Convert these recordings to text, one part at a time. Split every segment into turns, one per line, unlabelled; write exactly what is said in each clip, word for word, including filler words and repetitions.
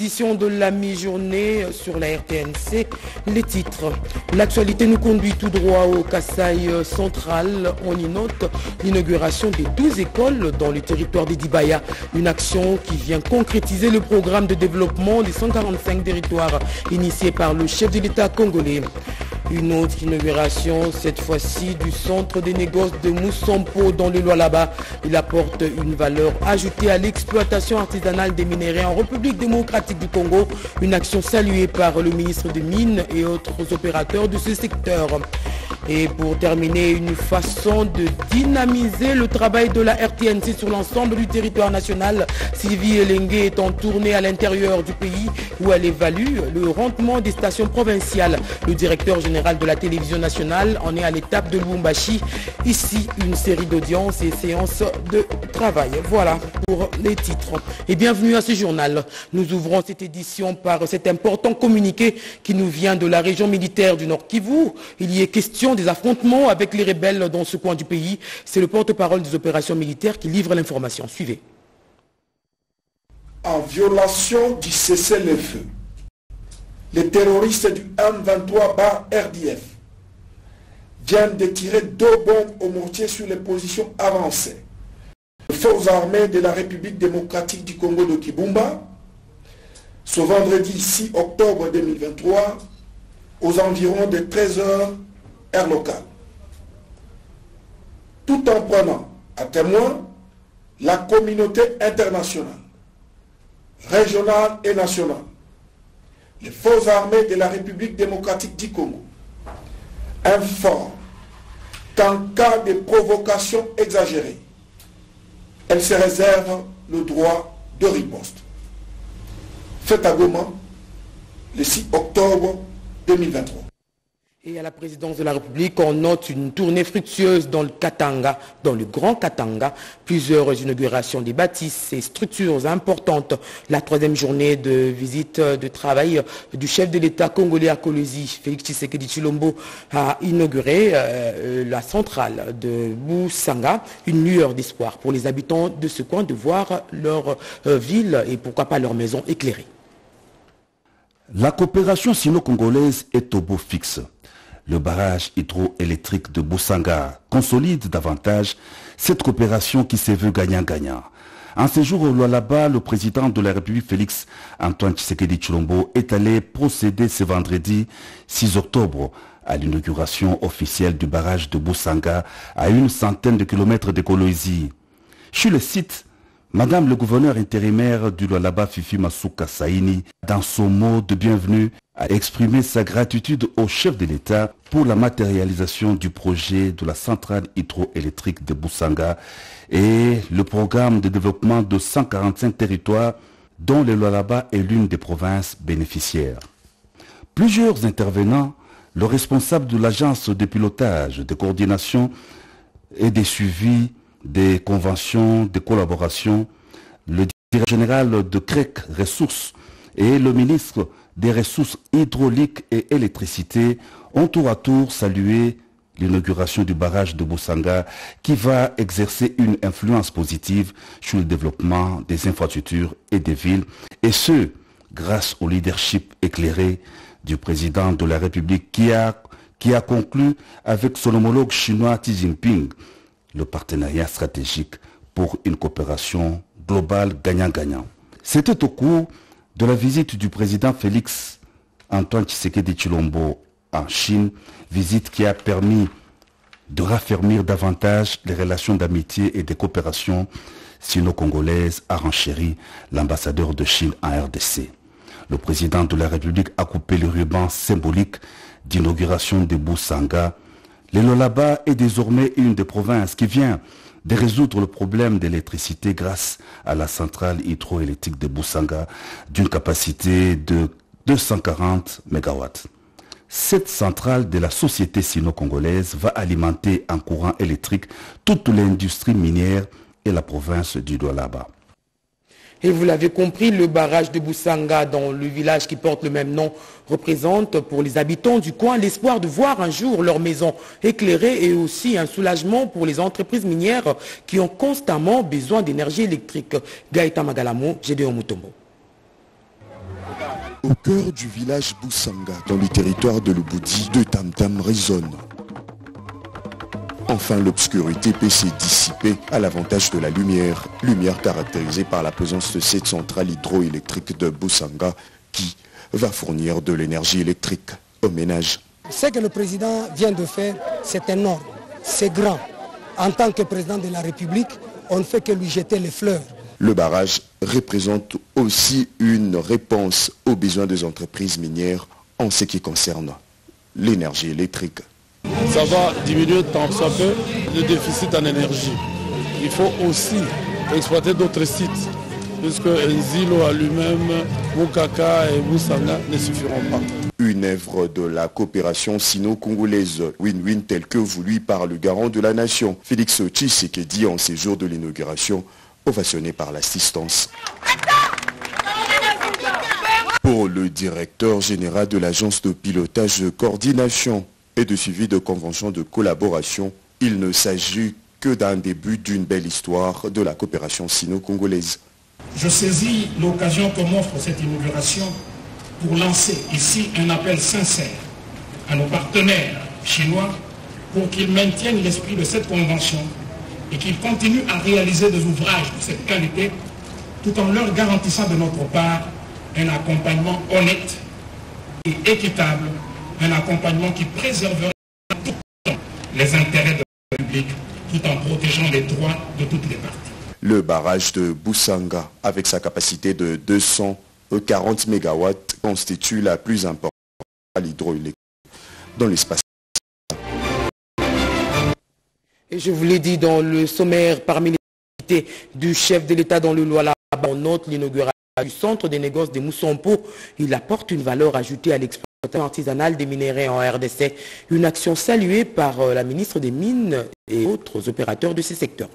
édition de la mi-journée sur la R T N C. Les titres. L'actualité nous conduit tout droit au Kasaï central. On y note l'inauguration des douze écoles dans le territoire d'Edibaya. Une action qui vient concrétiser le programme de développement des cent quarante-cinq territoires initié par le chef de l'État congolais. Une autre inauguration, cette fois-ci du centre des négoces de Moussampo dans le Lualaba. Il apporte une valeur ajoutée à l'exploitation artisanale des minerais en République démocratique du Congo. Une action saluée par le ministre des Mines et autres opérateurs de ce secteur. Et pour terminer, une façon de dynamiser le travail de la R T N C sur l'ensemble du territoire national. Sylvie Elengue est en tournée à l'intérieur du pays où elle évalue le rendement des stations provinciales. Le directeur général de la télévision nationale en est à l'étape de Lubumbashi. Ici, une série d'audiences et séances de travail. Voilà pour les titres. Et bienvenue à ce journal. Nous ouvrons cette édition par cet important communiqué qui nous vient de la région militaire du Nord Kivu. Il y est question des affrontements avec les rebelles dans ce coin du pays. C'est le porte-parole des opérations militaires qui livre l'information. Suivez.
En violation du cessez-le-feu, les terroristes du M vingt-trois barre R D F viennent de tirer deux bombes au mortier sur les positions avancées. Les forces armées de la République démocratique du Congo de Kibumba, ce vendredi six octobre deux mille vingt-trois, aux environs de treize heures, heure locale. Tout en prenant à témoin la communauté internationale, régionale et nationale, les forces armées de la République démocratique du Congo informent qu'en cas de provocation exagérée, elles se réservent le droit de riposte. Fait à Goma, le six octobre deux mille vingt-trois.
Et à la présidence de la République, on note une tournée fructueuse dans le Katanga, dans le Grand Katanga. Plusieurs inaugurations des bâtisses et structures importantes. La troisième journée de visite de travail du chef de l'État congolais à Kolwezi, Félix Tshisekedi Tshilombo, a inauguré euh, la centrale de Boussanga. Une lueur d'espoir pour les habitants de ce coin de voir leur euh, ville et pourquoi pas leur maison éclairée.
La coopération sino-congolaise est au beau fixe. Le barrage hydroélectrique de Boussanga consolide davantage cette coopération qui se veut gagnant-gagnant. En séjour au Lualaba, le président de la République Félix Antoine Tshisekedi Tshilombo est allé procéder ce vendredi six octobre à l'inauguration officielle du barrage de Boussanga à une centaine de kilomètres de Kolwezi. Sur le site, Madame le gouverneur intérimaire du Lualaba Fifi Masuka Saini, dans son mot de bienvenue, a exprimé sa gratitude au chef de l'État pour la matérialisation du projet de la centrale hydroélectrique de Boussanga et le programme de développement de cent quarante-cinq territoires dont le Lualaba est l'une des provinces bénéficiaires. Plusieurs intervenants, le responsable de l'agence de pilotage, de coordination et de suivi des conventions de collaboration, le directeur général de C R E C Ressources et le ministre des Ressources hydrauliques et électricité ont tour à tour salué l'inauguration du barrage de Boussanga qui va exercer une influence positive sur le développement des infrastructures et des villes, et ce, grâce au leadership éclairé du président de la République qui a, qui a conclu avec son homologue chinois Xi Jinping le partenariat stratégique pour une coopération globale gagnant-gagnant. C'était au cours de la visite du président Félix Antoine Tshisekedi Tshilombo en Chine, visite qui a permis de raffermir davantage les relations d'amitié et de coopération sino-congolaises, a renchéri l'ambassadeur de Chine en R D C. Le président de la République a coupé le ruban symbolique d'inauguration de Boussanga. Le Lualaba est désormais une des provinces qui vient de résoudre le problème de l'électricité grâce à la centrale hydroélectrique de Boussanga d'une capacité de deux cent quarante mégawatts. Cette centrale de la société sino-congolaise va alimenter en courant électrique toute l'industrie minière et la province du Lualaba.
Et vous l'avez compris, le barrage de Boussanga dans le village qui porte le même nom représente pour les habitants du coin l'espoir de voir un jour leur maison éclairée et aussi un soulagement pour les entreprises minières qui ont constamment besoin d'énergie électrique. Gaëtan Magalamo, Gédéon Mutombo.
Au cœur du village Boussanga, dans le territoire de Lubudi, deux tam-tams résonnent. Enfin, l'obscurité peut se dissiper à l'avantage de la lumière, lumière caractérisée par la présence de cette centrale hydroélectrique de Boussanga qui va fournir de l'énergie électrique aux ménages.
Ce que le président vient de faire, c'est énorme, c'est grand. En tant que président de la République, on ne fait que lui jeter les fleurs.
Le barrage représente aussi une réponse aux besoins des entreprises minières en ce qui concerne l'énergie électrique.
Ça va diminuer tant soit peu le déficit en énergie. Il faut aussi exploiter d'autres sites, puisque Nzilo à lui-même, Mukaka et Boussanga ne suffiront pas.
Une œuvre de la coopération sino-congolaise win-win telle que voulue par le garant de la nation, Félix Tshisekedi, en séjour de l'inauguration, ovationné par l'assistance. Pour le directeur général de l'agence de pilotage de coordination et de suivi de conventions de collaboration, il ne s'agit que d'un début d'une belle histoire de la coopération sino-congolaise.
Je saisis l'occasion que m'offre cette inauguration pour lancer ici un appel sincère à nos partenaires chinois pour qu'ils maintiennent l'esprit de cette convention et qu'ils continuent à réaliser des ouvrages de cette qualité tout en leur garantissant de notre part un accompagnement honnête et équitable, un accompagnement qui préservera tout le temps les intérêts de la République tout en protégeant les droits de toutes les parties.
Le barrage de Boussanga, avec sa capacité de deux cent quarante mégawatts, constitue la plus importante à l'hydroélectrique dans l'espace.
Et je vous l'ai dit dans le sommaire, parmi les activités du chef de l'État dans le Lualaba, on note l'inauguration du centre des négoces de Moussampo. Il apporte une valeur ajoutée à l'exploitation artisanale des minerais en R D C. Une action saluée par la ministre des Mines et autres opérateurs de ces secteurs.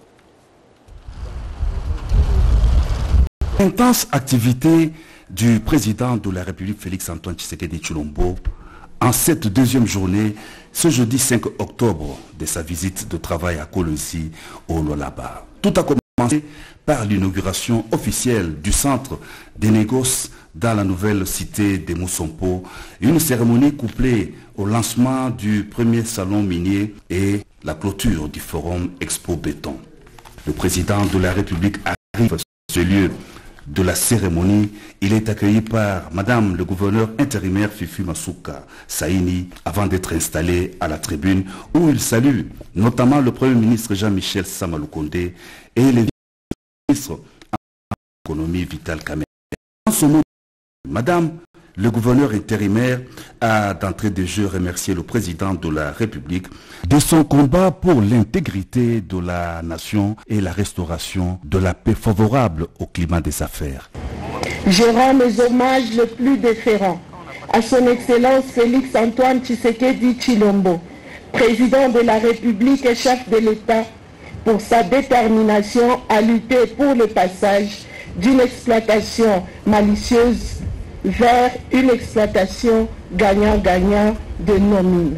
Intense activité du président de la République Félix-Antoine Tshisekedi Tshilombo en cette deuxième journée, ce jeudi cinq octobre, de sa visite de travail à Kolwezi au Lualaba. Tout a commencé par l'inauguration officielle du centre des négoces dans la nouvelle cité de Moussampo, une cérémonie couplée au lancement du premier salon minier et la clôture du forum Expo Béton. Le président de la République arrive à ce lieu de la cérémonie. Il est accueilli par Madame le gouverneur intérimaire Fifi Masuka Saini avant d'être installé à la tribune où il salue notamment le Premier ministre Jean-Michel Samaloukonde et les ministres de l'économie Vital Kamerhe. En ce moment, Madame le gouverneur intérimaire a d'entrée de jeu remercié le président de la République de son combat pour l'intégrité de la nation et la restauration de la paix favorable au climat des affaires.
Je rends mes hommages les plus déférents à son Excellence Félix-Antoine Tshisekedi Tshilombo, président de la République et chef de l'État, pour sa détermination à lutter pour le passage d'une exploitation malicieuse vers une exploitation gagnant-gagnant de nos mines.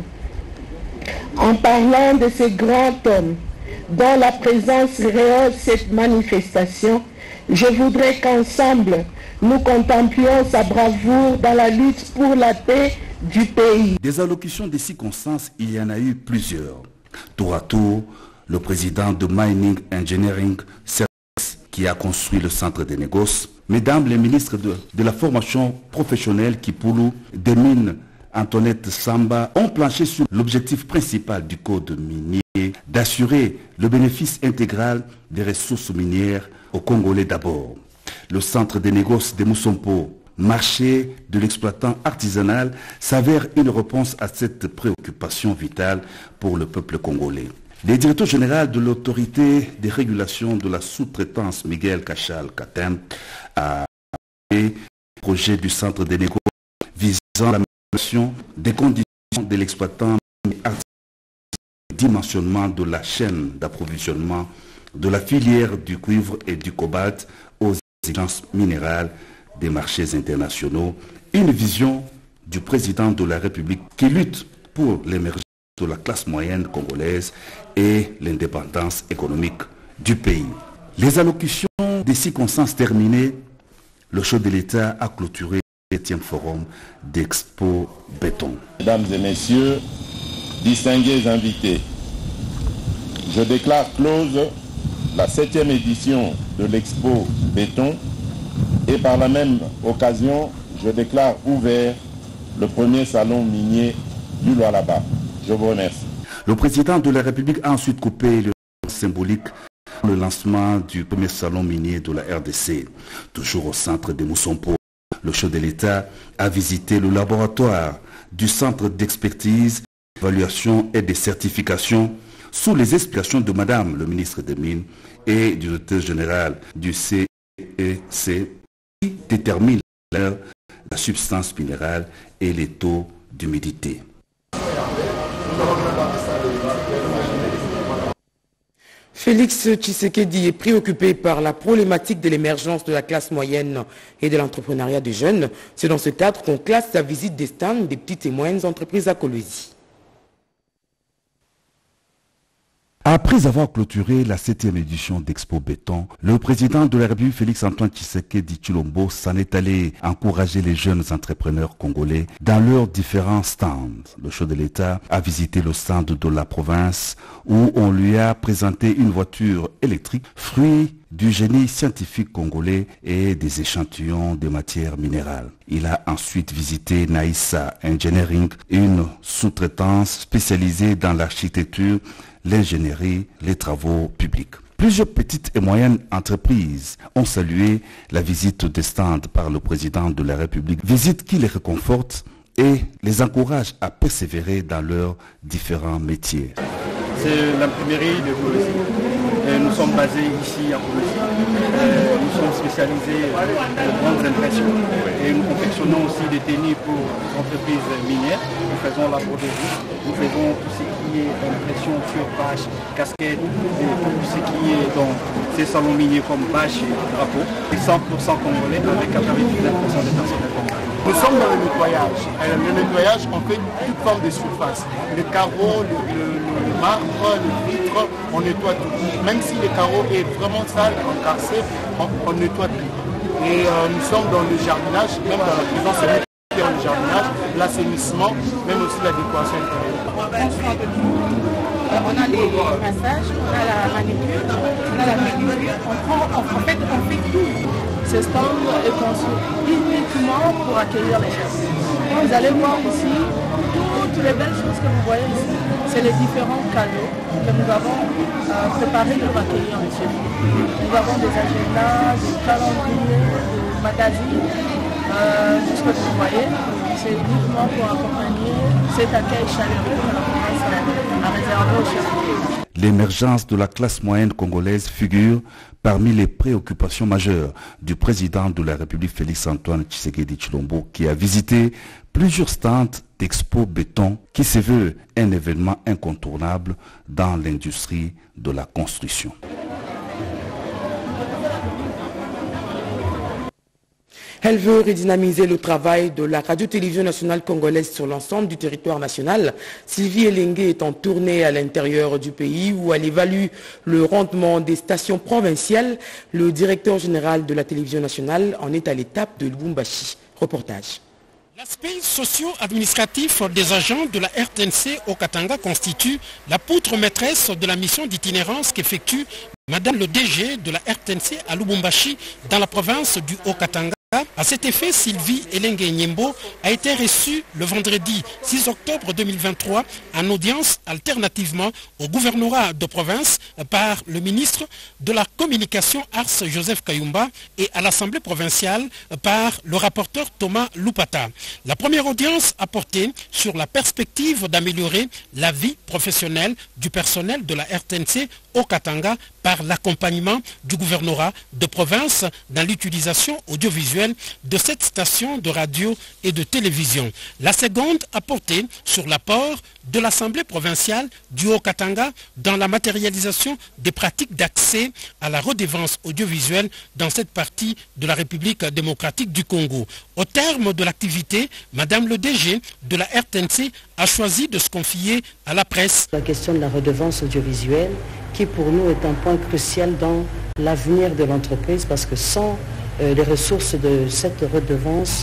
En parlant de ce grand homme dont la présence rehausse cette manifestation, je voudrais qu'ensemble nous contemplions sa bravoure dans la lutte pour la paix du pays.
Des allocutions de circonstances, il y en a eu plusieurs. Tour à tour, le président de Mining Engineering Service qui a construit le centre des négoces, Mesdames les ministres de, de la formation professionnelle Kipulu, des mines Antoinette Samba ont planché sur l'objectif principal du code minier d'assurer le bénéfice intégral des ressources minières aux Congolais d'abord. Le centre des négoces de Moussampo, marché de l'exploitant artisanal, s'avère une réponse à cette préoccupation vitale pour le peuple congolais. Le directeur général de l'autorité des régulations de la sous-traitance, Miguel Cachal Katem, a fait le projet du centre des négociations visant l'amélioration des conditions de l'exploitant artisanal, le dimensionnement de la chaîne d'approvisionnement de la filière du cuivre et du cobalt aux exigences minérales des marchés internationaux, une vision du président de la République qui lutte pour l'émergence de la classe moyenne congolaise et l'indépendance économique du pays. Les allocutions des circonstances terminées, le chef de l'État a clôturé septième forum d'Expo Béton.
Mesdames et messieurs, distingués invités, je déclare close la septième édition de l'Expo Béton et par la même occasion, je déclare ouvert le premier salon minier du Lualaba. Je vous remercie.
Le président de la République a ensuite coupé le symbolique le lancement du premier salon minier de la R D C. Toujours au centre de Moussompo, le chef de l'État a visité le laboratoire du centre d'expertise, d'évaluation et de certification sous les explications de Madame le ministre des Mines et du directeur général du C E C qui détermine la substance minérale et les taux d'humidité.
Félix Tshisekedi est préoccupé par la problématique de l'émergence de la classe moyenne et de l'entrepreneuriat des jeunes. C'est dans ce cadre qu'on classe sa visite des stands des petites et moyennes entreprises à Kolwezi.
Après avoir clôturé la septième édition d'Expo Béton, le président de la République Félix-Antoine Tshisekedi Tshilombo s'en est allé encourager les jeunes entrepreneurs congolais dans leurs différents stands. Le chef de l'État a visité le stand de la province où on lui a présenté une voiture électrique, fruit du génie scientifique congolais et des échantillons de matières minérales. Il a ensuite visité Naïssa Engineering, une sous-traitance spécialisée dans l'architecture, l'ingénierie, les travaux publics. Plusieurs petites et moyennes entreprises ont salué la visite des stands par le président de la République, visite qui les réconforte et les encourage à persévérer dans leurs différents métiers.
C'est l'imprimerie de Kolwezi. Nous sommes basés ici à Kolwezi. Euh, nous sommes spécialisés en grandes impressions et nous confectionnons aussi des tenues pour les entreprises minières. Nous faisons la broderie, nous faisons tout ce qui est impression sur bâche, casquette et tout ce qui est dans ces salons miniers comme bâche et drapeau. Et cent pour cent congolais avec quatre-vingt-dix-neuf pour cent des personnels congolais.
Nous sommes dans le nettoyage. Le nettoyage, on fait toute forme de surface. Le carreau, le, le, le marbre, le vitre, on nettoie tout. Même si le carreau est vraiment sale, encarsé, on, on nettoie tout. Et euh, nous sommes dans le jardinage, même dans la prison, c'est nous qui faisons le jardinage, l'assainissement, même aussi la décoration intérieure.
On a les massages, on a la manicure, on a la pédicure, on prend, en fait on fait tout. Ce stand est conçu uniquement pour accueillir les gens. Vous allez voir ici toutes les belles choses que vous voyez ici. C'est les différents cadeaux que nous avons euh, préparés pour accueillir les gens. Nous avons des agendas, des calendriers, des magazines, euh, tout ce que vous voyez. C'est uniquement pour accompagner cet accueil chaleureux que la province a réservé aux chefs.
L'émergence de la classe moyenne congolaise figure parmi les préoccupations majeures du président de la République Félix-Antoine Tshisekedi Tshilombo qui a visité plusieurs stands d'Expo Béton qui se veut un événement incontournable dans l'industrie de la construction.
Elle veut redynamiser le travail de la radio-télévision nationale congolaise sur l'ensemble du territoire national. Sylvie Elengue est en tournée à l'intérieur du pays où elle évalue le rendement des stations provinciales. Le directeur général de la télévision nationale en est à l'étape de Lubumbashi. Reportage.
L'aspect socio-administratif des agents de la R T N C au Katanga constitue la poutre maîtresse de la mission d'itinérance qu'effectue Madame le D G de la R T N C à Lubumbashi dans la province du Haut-Katanga. À cet effet, Sylvie Elengue Nyembo a été reçue le vendredi six octobre deux mille vingt-trois en audience alternativement au gouvernorat de province par le ministre de la Communication Ars Joseph Kayumba et à l'Assemblée provinciale par le rapporteur Thomas Lupata. La première audience a porté sur la perspective d'améliorer la vie professionnelle du personnel de la R T N C au Katanga par l'accompagnement du gouvernorat de province dans l'utilisation audiovisuelle de cette station de radio et de télévision. La seconde a porté sur l'apport de l'Assemblée provinciale du Haut-Katanga dans la matérialisation des pratiques d'accès à la redevance audiovisuelle dans cette partie de la République démocratique du Congo. Au terme de l'activité, Madame le D G de la R T N C a choisi de se confier à la presse.
La question de la redevance audiovisuelle qui pour nous est un point crucial dans l'avenir de l'entreprise parce que sans euh, les ressources de cette redevance,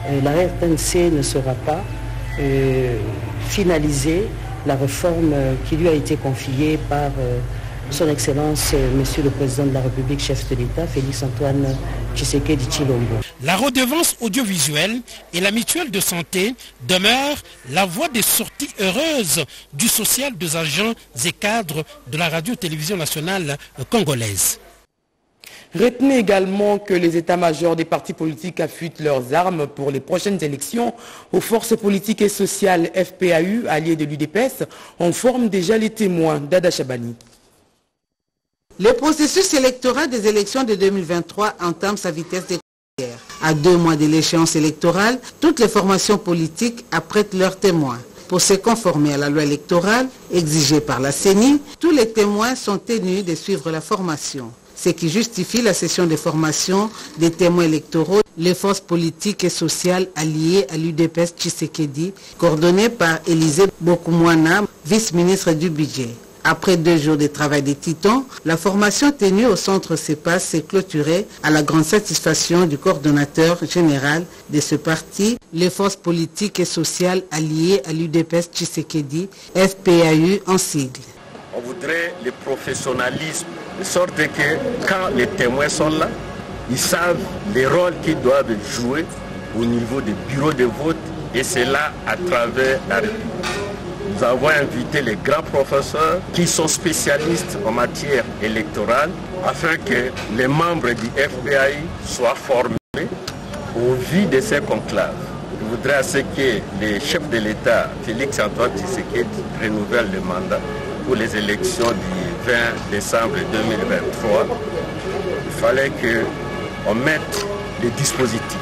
euh, la R T N C ne sera pas euh, finalisée la réforme euh, qui lui a été confiée par euh, Son Excellence, euh, Monsieur le Président de la République, chef de l'État, Félix Antoine Tshisekedi Tshilombo.
La redevance audiovisuelle et la mutuelle de santé demeurent la voie des sorties heureuses du social des agents et cadres de la radio-télévision nationale congolaise.
Retenez également que les états-majors des partis politiques affûtent leurs armes pour les prochaines élections aux forces politiques et sociales F P A U, alliés de l'U D P S, en forment déjà les témoins. Dada Chabani.
Le processus électoral des élections de deux mille vingt-trois entame sa vitesse de croisière. À deux mois de l'échéance électorale, toutes les formations politiques apprêtent leurs témoins. Pour se conformer à la loi électorale exigée par la C E N I, tous les témoins sont tenus de suivre la formation. Ce qui justifie la session de formation des témoins électoraux, les forces politiques et sociales alliées à l'U D P S Tshisekedi, coordonnées par Élisée Bokoumwana, vice-ministre du budget. Après deux jours de travail des titans, la formation tenue au centre C E P A S s'est clôturée à la grande satisfaction du coordonnateur général de ce parti, les forces politiques et sociales alliées à l'U D P S Tshisekedi, F P A U en sigle.
On voudrait le professionnalisme, de sorte que quand les témoins sont là, ils savent les rôles qu'ils doivent jouer au niveau des bureaux de vote, et c'est là à travers la République. Nous avons invité les grands professeurs qui sont spécialistes en matière électorale afin que les membres du F P A I soient formés au vu de ces conclaves. Je voudrais à ce que les chefs de l'État, Félix Antoine Tshisekedi, renouvellent le mandat pour les élections du vingt décembre deux mille vingt-trois. Il fallait qu'on mette les dispositifs.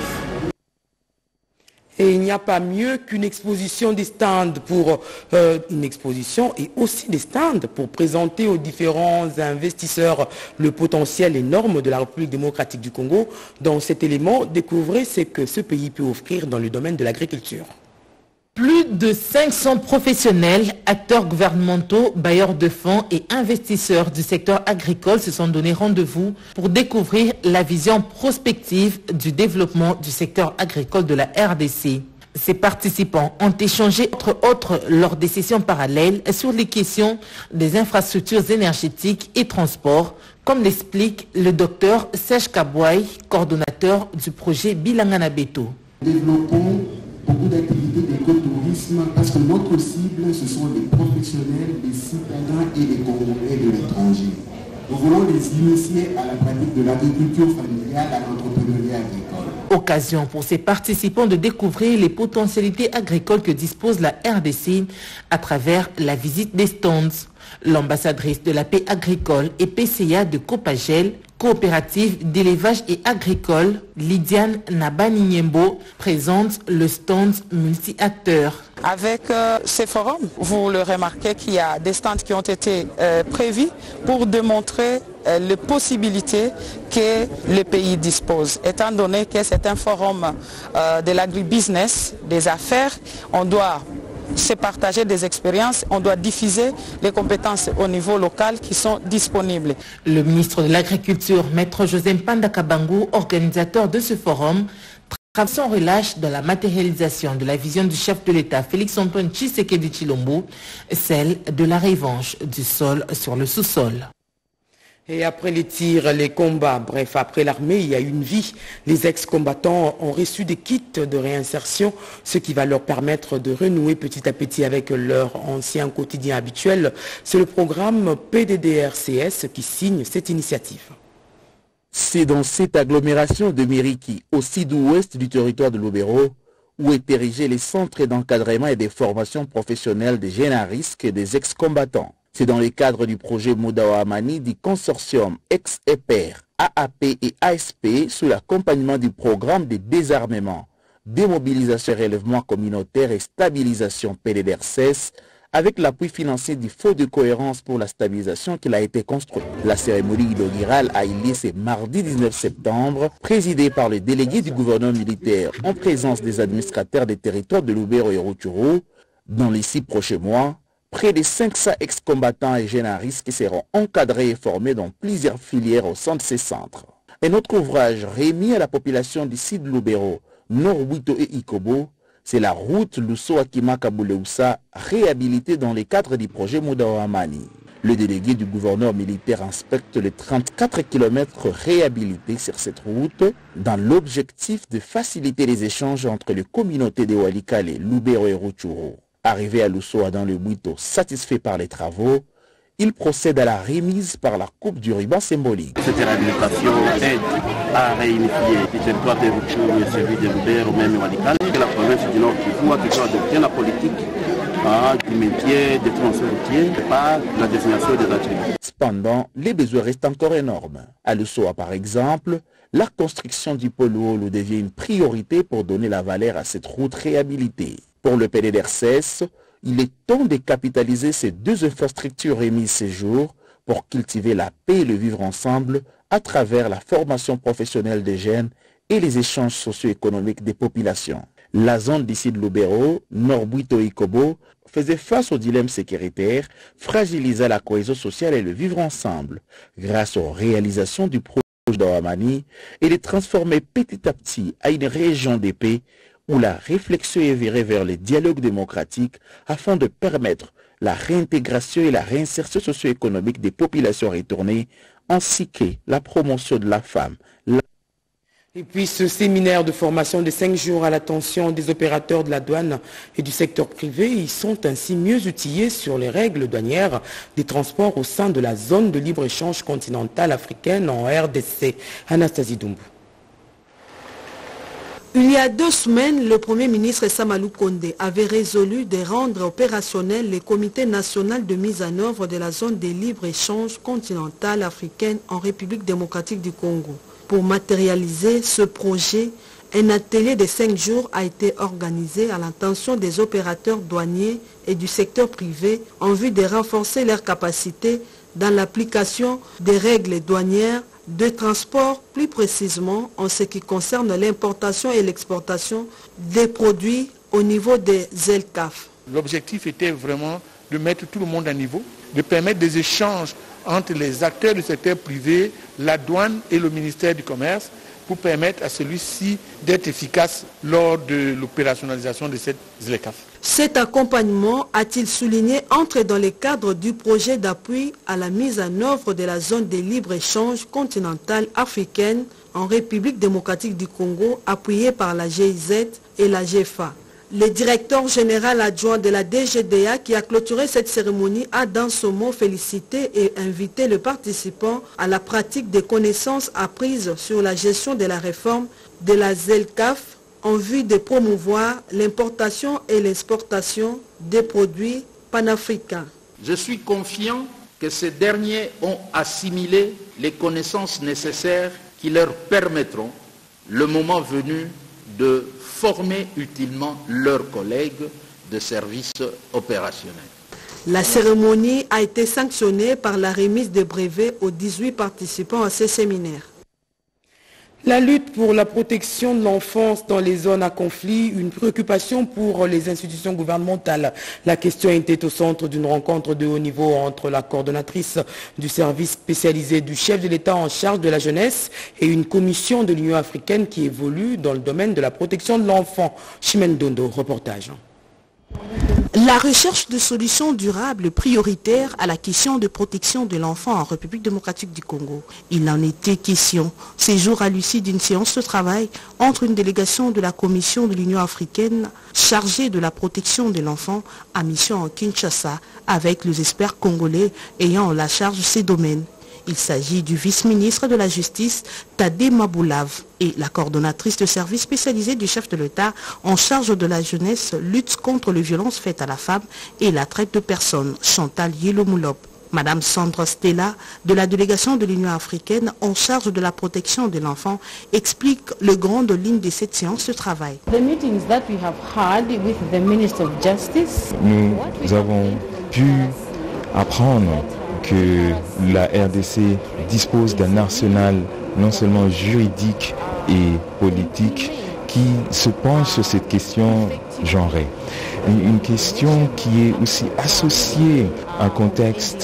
Et il n'y a pas mieux qu'une exposition des stands pour euh, une exposition et aussi des stands pour présenter aux différents investisseurs le potentiel énorme de la République démocratique du Congo. Dans cet élément, découvrez ce que ce pays peut offrir dans le domaine de l'agriculture.
Plus de cinq cents professionnels, acteurs gouvernementaux, bailleurs de fonds et investisseurs du secteur agricole se sont donné rendez-vous pour découvrir la vision prospective du développement du secteur agricole de la R D C. Ces participants ont échangé entre autres lors des sessions parallèles sur les questions des infrastructures énergétiques et transports, comme l'explique le docteur Serge Kabouaï, coordonnateur du projet Bilangana Beto.
Développons beaucoup d'activités d'écotourisme parce que notre cible, ce sont les professionnels, les citadins et les Congolais de l'étranger. Nous voulons les initier à la pratique de l'agriculture familiale, à l'entrepreneuriat agricole.
Occasion pour ces participants de découvrir les potentialités agricoles que dispose la R D C à travers la visite des stands. L'ambassadrice de la paix agricole et P C A de Copagel, coopérative d'élevage et agricole, Lydiane Nabani-Niembo, présente le stand multi-acteurs.
Avec euh, ces forums, vous le remarquez qu'il y a des stands qui ont été euh, prévus pour démontrer euh, les possibilités que le pays dispose. Étant donné que c'est un forum euh, de l'agribusiness, des affaires, on doit se partager des expériences, on doit diffuser les compétences au niveau local qui sont disponibles.
Le ministre de l'Agriculture, Maître José Mpanda Kabangu, organisateur de ce forum, travaille sans relâche dans la matérialisation de la vision du chef de l'État, Félix Antoine Tshisekedi Tshilombo, celle de la revanche du sol sur le sous-sol.
Et après les tirs, les combats, bref, après l'armée, il y a une vie. Les ex-combattants ont reçu des kits de réinsertion, ce qui va leur permettre de renouer petit à petit avec leur ancien quotidien habituel. C'est le programme P D D R C S qui signe cette initiative.
C'est dans cette agglomération de Miriki, au sud-ouest du territoire de Lubero, où est érigé les centres d'encadrement et des formations professionnelles des jeunes à risque et des ex-combattants. C'est dans le cadre du projet Moudaouamani du consortium ex-E P R, A A P et A S P sous l'accompagnement du programme de désarmement, démobilisation et relèvement communautaire et stabilisation P D D R C S avec l'appui financier du Fonds de cohérence pour la stabilisation qu'il a été construit. La cérémonie inaugurale a eu lieu ce mardi dix-neuf septembre, présidée par le délégué du gouvernement militaire en présence des administrateurs des territoires de Lubero et Rutshuru. Dans les six prochains mois, près de cinq cents ex-combattants et jeunes à risque seront encadrés et formés dans plusieurs filières au sein de ces centres. Un autre ouvrage remis à la population du sud Lubero Norbuito et Ikobo, c'est la route Luso-Akima-Kabuleusa réhabilitée dans le cadre du projet Mudaoamani. Le délégué du gouverneur militaire inspecte les trente-quatre kilomètres réhabilités sur cette route dans l'objectif de faciliter les échanges entre les communautés de Walikale, Lubero et Rutshuru. Arrivé à Lusoa dans le Buito, satisfait par les travaux, il procède à la remise par la coupe du ruban symbolique.
Cette réhabilitation aide à réunifier le territoire de Rutshuru et celui de Lubero, même Walikale, que la province du Nord Kivu a toujours adopté la politique Ah, du métier des transports routiers par la désignation des attributs.
Cependant, les besoins restent encore énormes. À Lusoa, par exemple, la construction du pôle Olu devient une priorité pour donner la valeur à cette route réhabilitée. Pour le P D D R C S, il est temps de capitaliser ces deux infrastructures remises ces jours pour cultiver la paix et le vivre ensemble à travers la formation professionnelle des jeunes et les échanges socio-économiques des populations. La zone d'ici de Lubero, Norbuito et Ikobo, faisait face au dilemme sécuritaire, fragilisant la cohésion sociale et le vivre ensemble. Grâce aux réalisations du projet d'Oamani, il est transformé petit à petit à une région de paix où la réflexion est virée vers le dialogue démocratique afin de permettre la réintégration et la réinsertion socio-économique des populations retournées, ainsi que la promotion de la femme. La
Et puis ce séminaire de formation de cinq jours à l'attention des opérateurs de la douane et du secteur privé, ils sont ainsi mieux outillés sur les règles douanières des transports au sein de la zone de libre-échange continentale africaine en R D C. Anastasie Doumbou.
Il y a deux semaines, le Premier ministre Samalou Kondé avait résolu de rendre opérationnel le comité national de mise en œuvre de la zone de libre-échange continentale africaine en République démocratique du Congo. Pour matérialiser ce projet, un atelier de cinq jours a été organisé à l'intention des opérateurs douaniers et du secteur privé en vue de renforcer leurs capacités dans l'application des règles douanières de transport, plus précisément en ce qui concerne l'importation et l'exportation des produits au niveau des Z L C A F.
L'objectif était vraiment de mettre tout le monde à niveau, de permettre des échanges entre les acteurs du secteur privé, la douane et le ministère du Commerce pour permettre à celui-ci d'être efficace lors de l'opérationnalisation de cette Z L C A F.
Cet accompagnement, a-t-il souligné, entre dans le cadre du projet d'appui à la mise en œuvre de la zone de libre-échange continentale africaine en République démocratique du Congo, appuyé par la G I Z et la G F A. Le directeur général adjoint de la D G D A qui a clôturé cette cérémonie a dans son mot félicité et invité le participant à la pratique des connaissances apprises sur la gestion de la réforme de la Z L C A F en vue de promouvoir l'importation et l'exportation des produits panafricains.
Je suis confiant que ces derniers ont assimilé les connaissances nécessaires qui leur permettront, le moment venu, de former utilement leurs collègues de services opérationnels.
La cérémonie a été sanctionnée par la remise de brevets aux dix-huit participants à ce séminaire.
La lutte pour la protection de l'enfance dans les zones à conflit, une préoccupation pour les institutions gouvernementales. La question était au centre d'une rencontre de haut niveau entre la coordonnatrice du service spécialisé du chef de l'État en charge de la jeunesse et une commission de l'Union africaine qui évolue dans le domaine de la protection de l'enfant. Chimène Dondo, reportage.
La recherche de solutions durables prioritaires à la question de protection de l'enfant en République démocratique du Congo. Il en était question ces jours à l'issue d'une séance de travail entre une délégation de la Commission de l'Union africaine chargée de la protection de l'enfant à mission en Kinshasa avec les experts congolais ayant la charge de ces domaines. Il s'agit du vice-ministre de la Justice, Tadé Maboulav, et la coordonnatrice de service spécialisé du chef de l'État en charge de la jeunesse, lutte contre les violences faites à la femme et la traite de personnes, Chantal Yelomoulop. Madame Sandra Stella, de la délégation de l'Union africaine en charge de la protection de l'enfant, explique les grandes lignes de cette séance de travail.
Nous avons pu apprendre que la R D C dispose d'un arsenal non seulement juridique et politique qui se penche sur cette question genrée. Une question qui est aussi associée à un contexte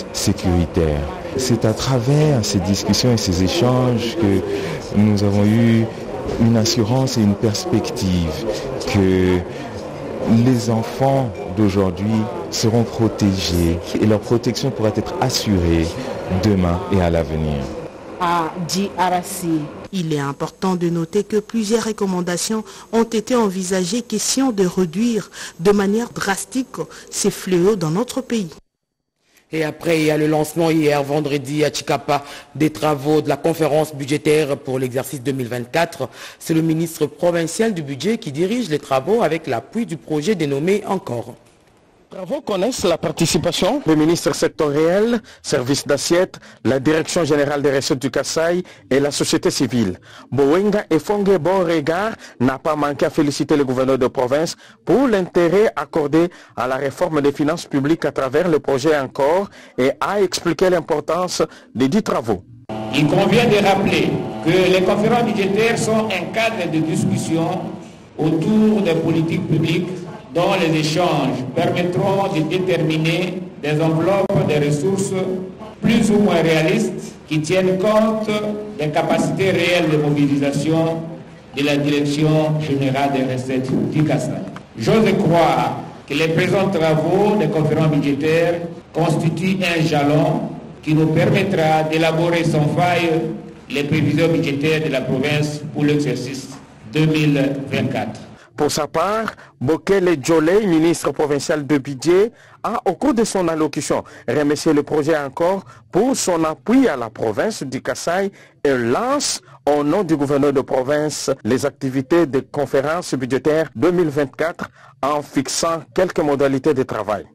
sécuritaire. C'est à travers ces discussions et ces échanges que nous avons eu une assurance et une perspective que les enfants d'aujourd'hui seront protégés et leur protection pourra être assurée demain et à l'avenir.
À D R C. Il est important de noter que plusieurs recommandations ont été envisagées, question de réduire de manière drastique ces fléaux dans notre pays.
Et après, il y a le lancement hier, vendredi, à Chikapa, des travaux de la conférence budgétaire pour l'exercice deux mille vingt-quatre. C'est le ministre provincial du budget qui dirige les travaux avec l'appui du projet dénommé Encore.
Les travaux connaissent la participation des ministres sectoriels, services d'assiette, la direction générale des recettes du Kasaï et la société civile. Bowenga et Fongue Beauregard n'a pas manqué à féliciter le gouverneur de province pour l'intérêt accordé à la réforme des finances publiques à travers le projet Encore et a expliqué l'importance des dix travaux.
Il convient de rappeler que les conférences budgétaires sont un cadre de discussion autour des politiques publiques dont les échanges permettront de déterminer des enveloppes de ressources plus ou moins réalistes qui tiennent compte des capacités réelles de mobilisation de la Direction générale des recettes du Kasaï. J'ose croire que les présents travaux des conférences budgétaires constituent un jalon qui nous permettra d'élaborer sans faille les prévisions budgétaires de la province pour l'exercice deux mille vingt-quatre.
Pour sa part, Bokele Djolé, ministre provincial de budget, a au cours de son allocution remercié le projet Encore pour son appui à la province du Kasaï et lance au nom du gouverneur de province les activités de conférence budgétaire deux mille vingt-quatre en fixant quelques modalités de travail.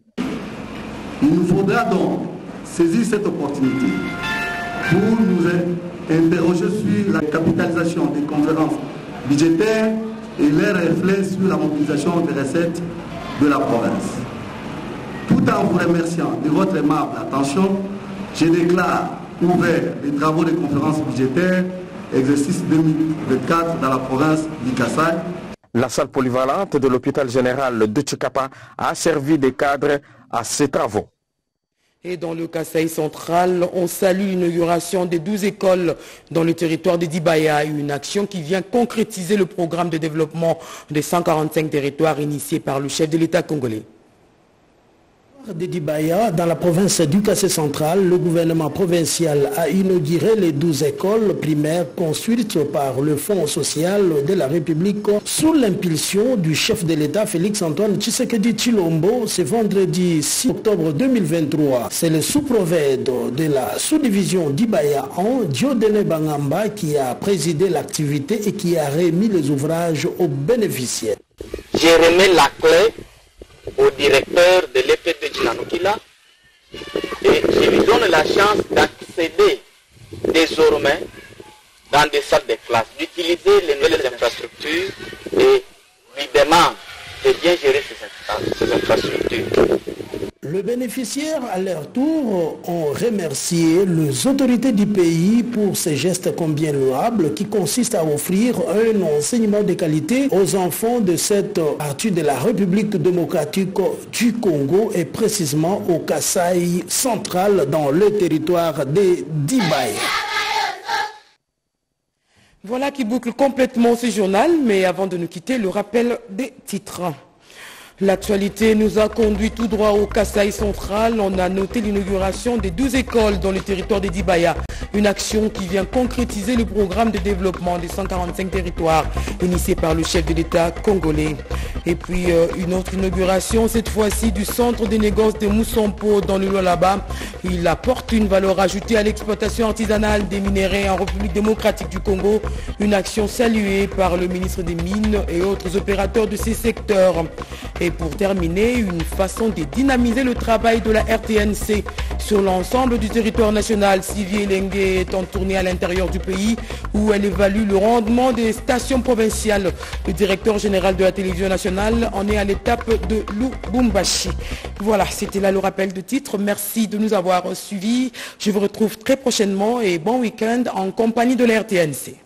Il nous faudra donc saisir cette opportunité pour nous interroger sur la capitalisation des conférences budgétaires et les reflets sur la mobilisation des recettes de la province. Tout en vous remerciant de votre aimable attention, je déclare ouvert les travaux de conférences budgétaires exercice deux mille vingt-quatre dans la province du Kasaï.
La salle polyvalente de l'hôpital général de Chikapa a servi de cadre à ces travaux.
Et dans le Kasaï central, on salue l'inauguration des douze écoles dans le territoire de Dibaya, une action qui vient concrétiser le programme de développement des cent quarante-cinq territoires initié par le chef de l'État congolais.
De Dibaya, dans la province du Kasaï central, le gouvernement provincial a inauguré les douze écoles primaires construites par le Fonds social de la République sous l'impulsion du chef de l'État Félix-Antoine Tshisekedi Tshilombo ce vendredi six octobre deux mille vingt-trois. C'est le sous-prophète de la sous-division Dibaya en Diodene Bangamba qui a présidé l'activité et qui a remis les ouvrages aux bénéficiaires.
J'ai remis la clé au directeur de l'E P de Djinanokila et je lui donne la chance d'accéder désormais dans des salles de classe, d'utiliser les nouvelles infrastructures et lui demande de bien gérer ces, ces infrastructures.
Les bénéficiaires, à leur tour, ont remercié les autorités du pays pour ces gestes combien louables qui consistent à offrir un enseignement de qualité aux enfants de cette partie de la République démocratique du Congo et précisément au Kasaï central dans le territoire de Dibaya.
Voilà qui boucle complètement ce journal, mais avant de nous quitter, le rappel des titres. L'actualité nous a conduit tout droit au Kasaï central. On a noté l'inauguration des douze écoles dans le territoire de Dibaya. Une action qui vient concrétiser le programme de développement des cent quarante-cinq territoires initié par le chef de l'État congolais. Et puis euh, une autre inauguration, cette fois-ci du centre des négoces de Moussampo dans le Lualaba. Il apporte une valeur ajoutée à l'exploitation artisanale des minerais en République démocratique du Congo. Une action saluée par le ministre des Mines et autres opérateurs de ces secteurs. Et pour terminer, une façon de dynamiser le travail de la R T N C sur l'ensemble du territoire national. Sylvie Lengue est en tournée à l'intérieur du pays où elle évalue le rendement des stations provinciales. Le directeur général de la télévision nationale en est à l'étape de Lubumbashi. Voilà, c'était là le rappel de titre. Merci de nous avoir suivis. Je vous retrouve très prochainement et bon week-end en compagnie de la R T N C.